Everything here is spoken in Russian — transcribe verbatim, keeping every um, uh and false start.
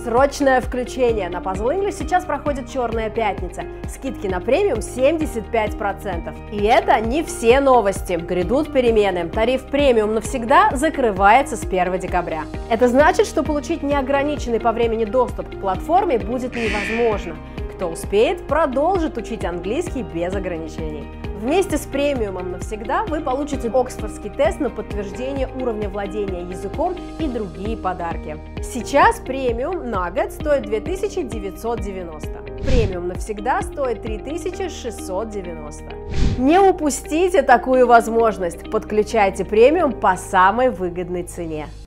Срочное включение! На Puzzle English сейчас проходит Черная пятница. Скидки на премиум семьдесят пять процентов. И это не все новости. Грядут перемены. Тариф премиум навсегда закрывается с первого декабря. Это значит, что получить неограниченный по времени доступ к платформе будет невозможно. Кто успеет, продолжит учить английский без ограничений. Вместе с премиумом навсегда вы получите оксфордский тест на подтверждение уровня владения языком и другие подарки. Сейчас премиум на год стоит две тысячи девятьсот девяносто. Премиум навсегда стоит три тысячи шестьсот девяносто. Не упустите такую возможность. Подключайте премиум по самой выгодной цене.